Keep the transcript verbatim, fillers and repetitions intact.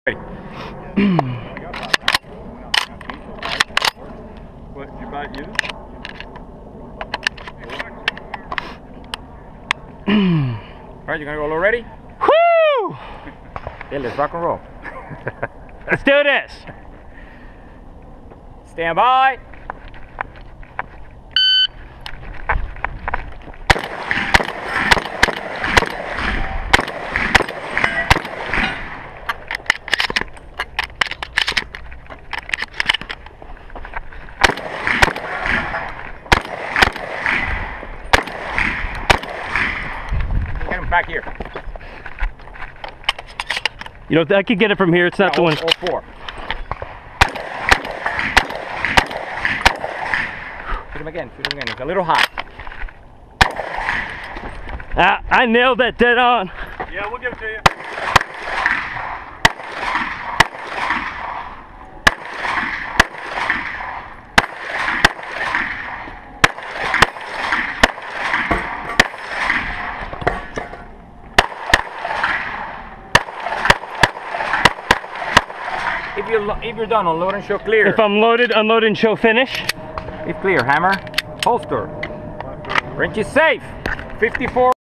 What, did you buy it used? Alright, you gonna go a little ready? Woo! Yeah, let's rock and roll. Let's do this. Stand by. Get him back here. You know, I could get it from here. It's not yeah, the one. oh four. Shoot him again. Shoot him again. It's a little hot. Ah, I nailed that dead on. Yeah, we'll give it to you. If you're, if you're done, unload and show clear. If I'm loaded, unload and show finish. If clear, hammer, holster. Wrench is safe. fifty-four.